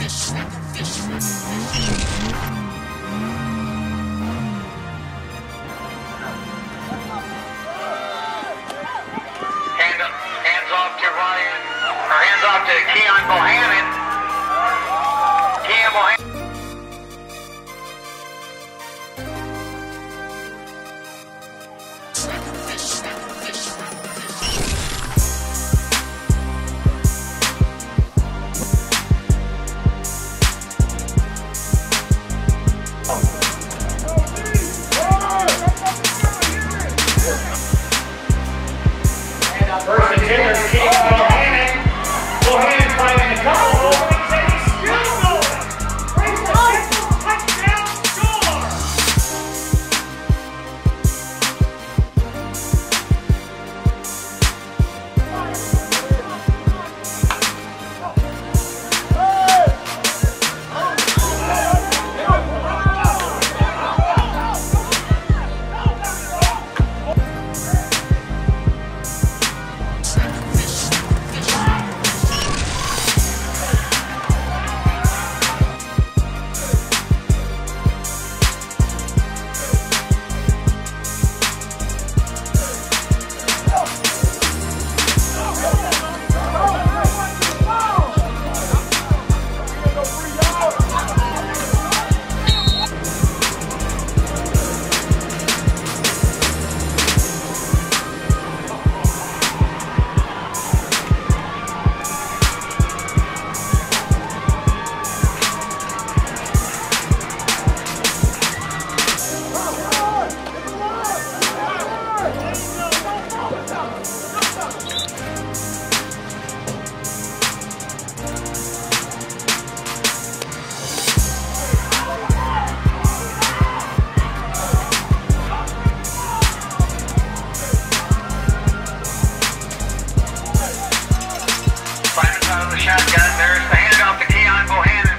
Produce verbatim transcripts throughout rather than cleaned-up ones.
Hands off to Keon Bohannon. Keon Bohannon. First and ten is Keon Bohannon. Bohannon finding the couple. Shotgun, there's the handoff to Keon Bohannon.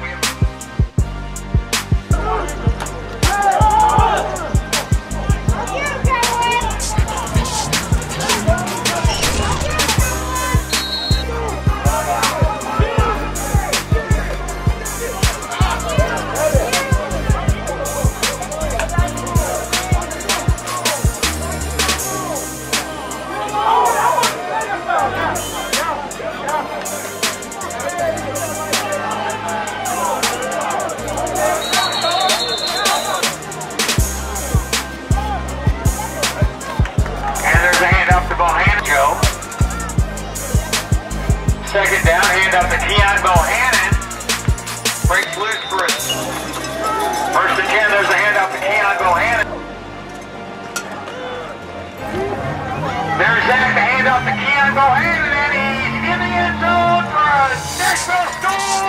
Second down, hand up to Keon Bohannon. Breaks loose for us. First and ten, there's a hand up to Keon Bohannon. There's Zach, the hand up to Keon Bohannon, and he's in the end zone for a next score.